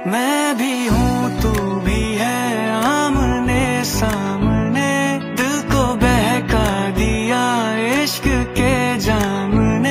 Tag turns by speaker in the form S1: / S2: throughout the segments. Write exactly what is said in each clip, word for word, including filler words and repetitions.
S1: मैं भी हूँ तू भी है, आमने सामने दिल को बहका दिया इश्क के जाम ने।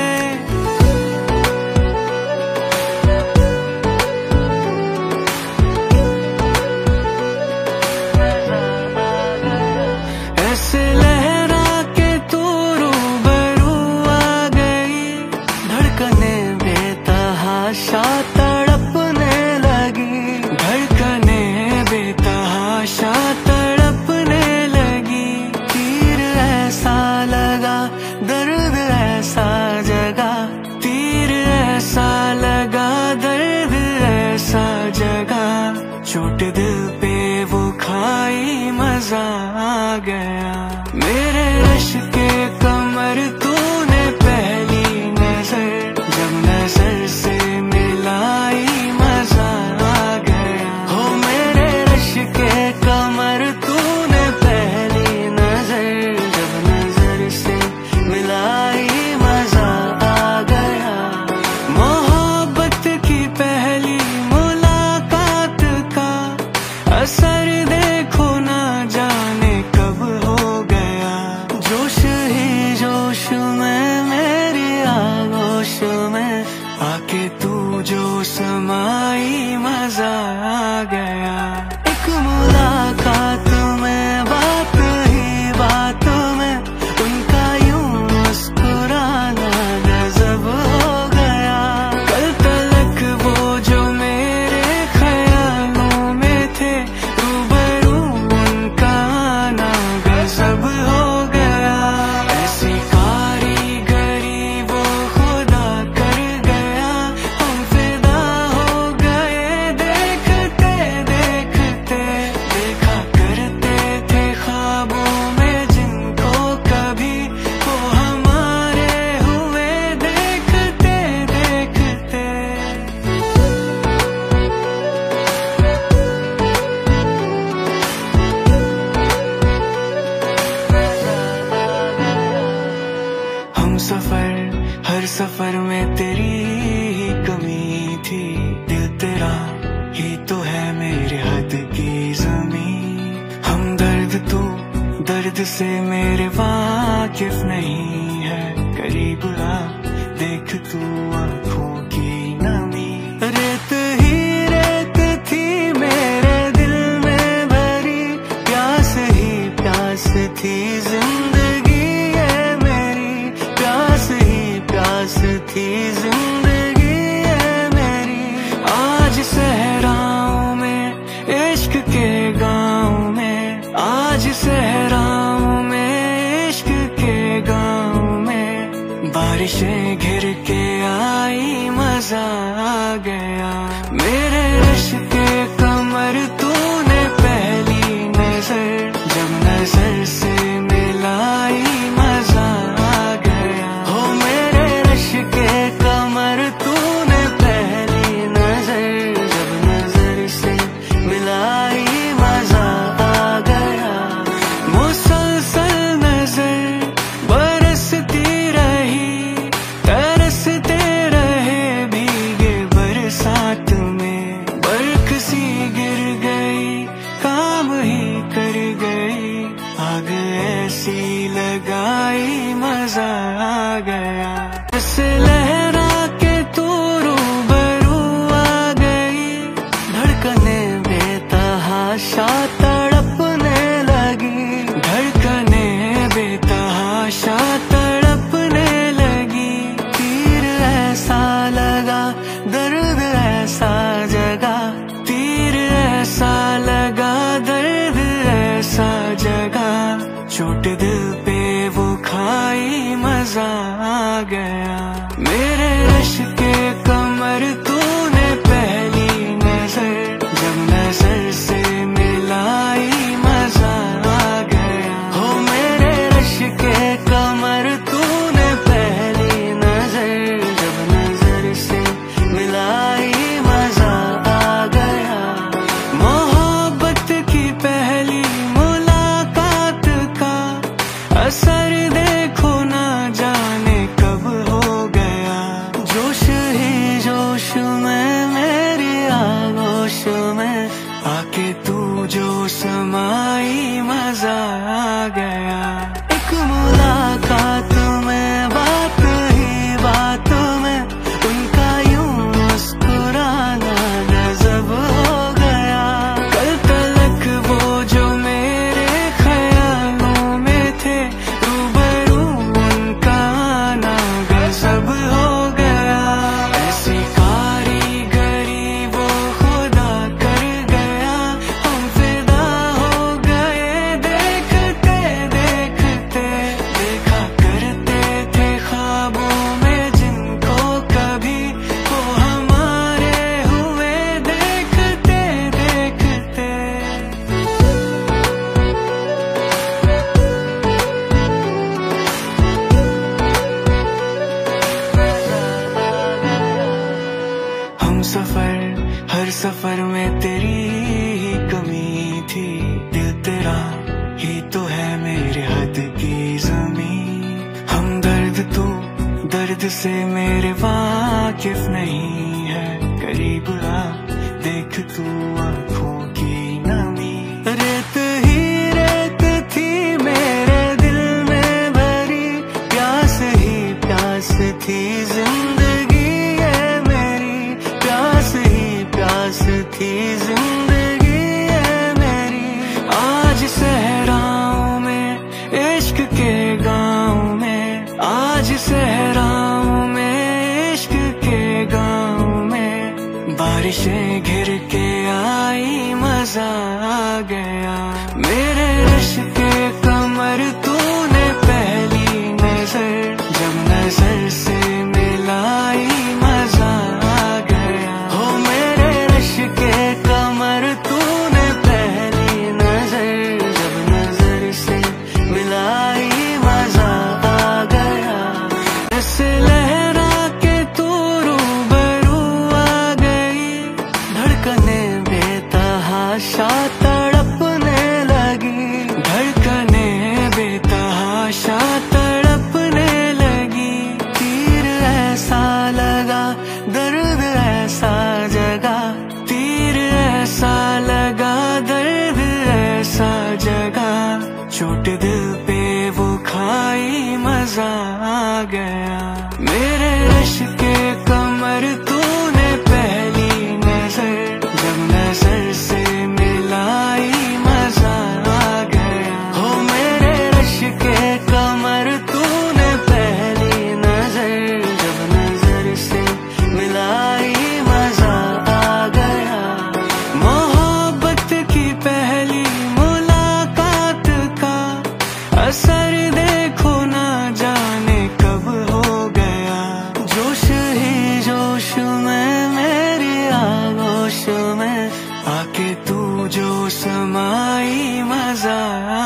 S1: ऐसे लहरा के तू रूबरू आ गई, धड़कने बेतहाशा तड़पने लगी, धड़कने बेतहाशा तड़पने लगी। तीर ऐसा लगा, दर्द ऐसा जगा, तीर ऐसा लगा, दर्द ऐसा जगा। चोट दिल पे वो खाई, मजा आ गया। मेरे रश के कमर तूने पहली नजर, जब नजर से मिलाई, मजा आ गया। हो मेरे रश के कमर तूने पहली नजर, जब नजर से मिलाई, मजा आ गया। मोहब्बत की पहली मुलाकात का असर देखो ना जाने कब हो गया। जोश ही जोश में मेरी आगोश में आके तू जो समाई, मजा आ गया। एक मुलाकात में बात ही बात में उनका यूं मुस्कुराना गजब हो गया। कल तलक वो जो मेरे ख्यालों में थे, रूबरू उनका आना गजब हो गया। ऐसी कारीगरी वो खुदा कर गया, हम फिदा हो गए देखते देखते। देखा करते थे ख्वाबों में जिनको कभी, वो हमारे हुए देखते देखते। हम सफर, हर सफर में तेरी ही कमी थी, दिल तेरा ही तो है मेरे हद की जमीन। हम दर्द तू दर्द से मेरे वाकिफ नहीं है, करीब आ देख तू आंखों की नमी। रेत ही रेत थी मेरे दिल में भरी, प्यास ही प्यास थी जिंदगी है मेरी, प्यास ही प्यास थी जिंदगी है मेरी। आज सहराओं में इश्क के गाँव में, आज सहराओं में इश्क के गाँव में बारिशें घिर के आई, मजा आ गया। मेरे रश के कमर तूने पहली नजर, जब नजर से मिलाई, मजा आ गया। हो मेरे रश के कमर तूने पहली नजर, जब नजर से मिलाई, मजा आ गया। मुसलसल नजर बरसती रही, तरसते रहे भीगे बरसात में। बर्फ सी गिर गई, काम ही कर गई, आग ऐसी लगाई, मजा आ गया। ऐसे लहरा के तू रूबरू आ गई, धड़कने बेतहाशा तड़पने लगी, धड़कने बेतहाशा तड़पने लगी। तीर ऐसा लगा, दर्द ऐसा जगा, तीर ऐसा लगा, दर्द ऐसा जगा। चोट दिल पे वो खाई, मजा आ गया। मेरे रश के कमर तूने पहली नजर, जब नजर से मिलाई, मजा आ गया। हो मेरे रश के कमर तूने पहली नजर, जब नजर से मिलाई, मजा आ गया। मोहब्बत की पहली मुलाकात का असर देखो ना जाने कब हो गया। जोश ही जोश में मेरी आगोश गया। एक मुलाकात में बात ही बात में उनका यूं मुस्कुराना गजब हो गया। कल तलक वो जो मेरे ख्यालों में थे रूबरू उनका आना गजब हो गया। ऐसी कारीगरी वो खुदा कर गया, हम फिदा हो गए देखते देखते। देखा करते थे ख्वाबों में जिनको कभी वो हमारे हुए देखते देखते। हम सफर हर सफर में तेरी ही कमी थी, दिल तेरा ही तो है मेरे हद की ज़मीं। हम दर्द तू दर्द से मेरे वाकिफ नहीं है, करीब आ देख तू आँखों की नमी। रेत ही रेत थी मेरे दिल में भरी, प्यास ही प्यास थी जिंदगी ये मेरी, प्यास ही प्यास थी जिंदगी ये मेरी। आज सहराओं में इश्क के गाँव में, आज सहराओं में इश्क के गाँव में बारिशें घिर के आई मजा आ गया। मेरे रश के कमर तूने पहली नजर जब नजर से मिलाई मजा आ गया। हो मेरे रश के कमर तूने पहली नजर जब नजर से मिलाई मजा आ गया। ऐसे लहरा के तू रूबरू आ गई, धड़कने बेतहाशा तड़पने लगी, धड़कने बेतहाशा तड़पने लगी। तीर ऐसा लगा दर्द ऐसा जगा, तीर ऐसा लगा दर्द ऐसा जगा। चोट दिल पे वो खाई मजा आ गया। मेरे रश के कमर तूने पहली नजर जब नजर से मिलाई मजा आ गया। हो मेरे रश के कमर तूने पहली नजर जब नजर से मिलाई मजा आ गया। मोहब्बत की पहली मुलाकात का असर देखो ना जाने कब हो गया। जोश ही जोश में मेरी आगोश में आके तू जो समाई मजा